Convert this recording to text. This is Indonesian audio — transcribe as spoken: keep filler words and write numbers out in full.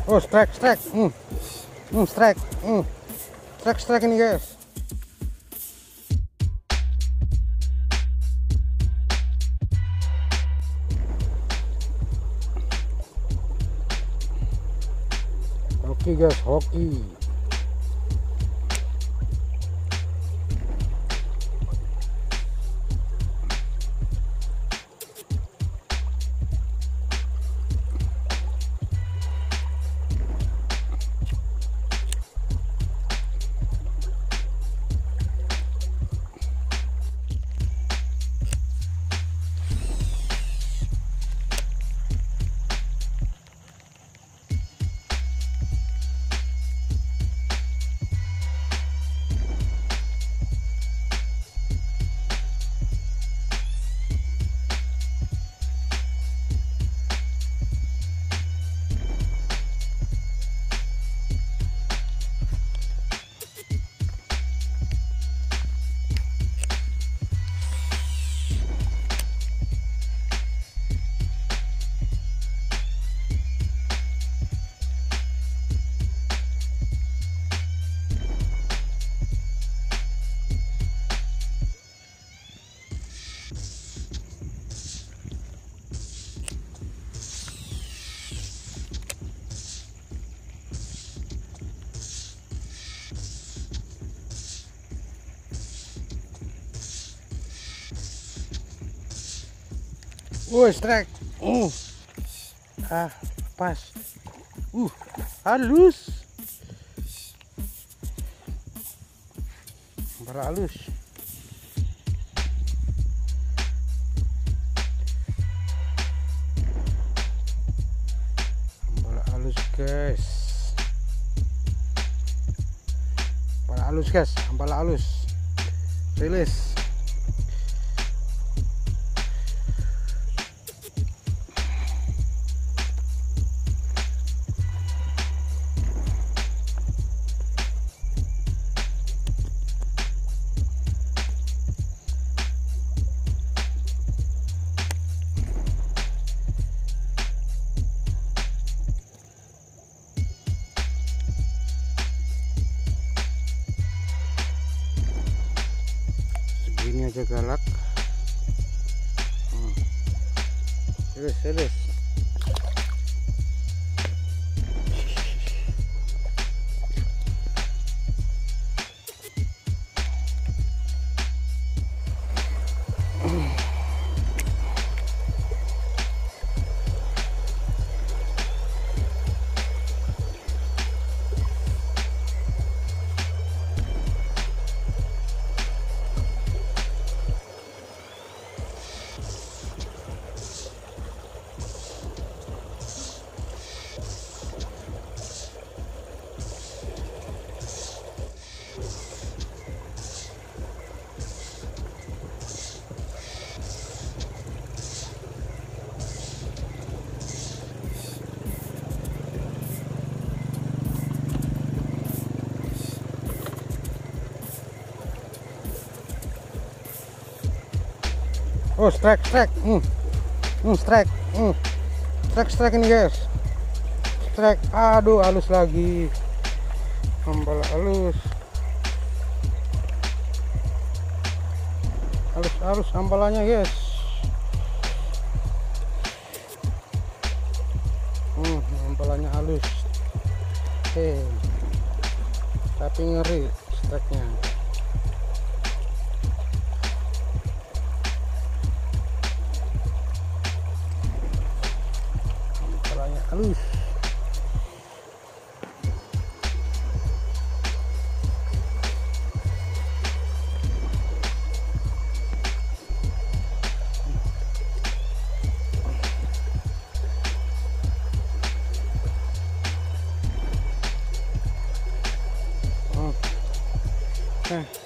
Oh, strike, strike. Hmm. Hmm, strike. Hmm. Strike, strike ini, guys. Hoki, guys, hoki. Woi, strike. Uh. Ah, pas. Uh, halus. Bara halus. Bara halus, guys. Bara halus, guys. Bara halus. Rilis. Ini aja galak. Hmm. Terus, terus. Oh, strike, strike. Hmm. Hmm, strike. Hmm. Strike, strike ini, guys. Strike. Aduh, halus lagi. Hambal halus. Halus, halus hambalannya, guys. Hmm, hambalannya halus. Oke. Tapi ngeri strike-nya. Halus. Oh. Nah.